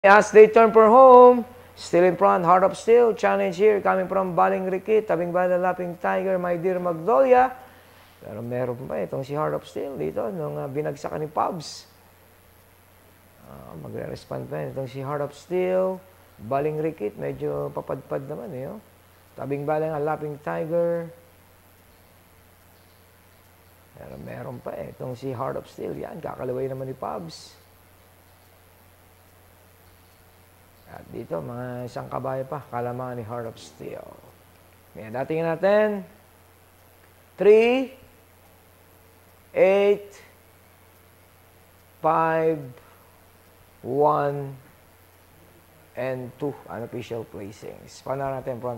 As they turn for home, still in front, Heart of Steel, challenge here, coming from Baling Rikit, tabing ba na Lapping Tiger, My Dear Magnolia. Pero meron pa itong si Heart of Steel dito, nung binagsakan ni Pubs. Magre-respond pa itong si Heart of Steel, Baling Rikit, medyo papadpad naman eh. Oh. Tabing balang ang Lapping Tiger. Pero meron pa itong si Heart of Steel, yan, kakalaway naman ni Pubs. At dito, mga isang kabayo pa, kalamangan ni Heart of Steel. Kaya datingin natin. 3, 8, 5, 1, and 2. Unofficial placings. Paano natin front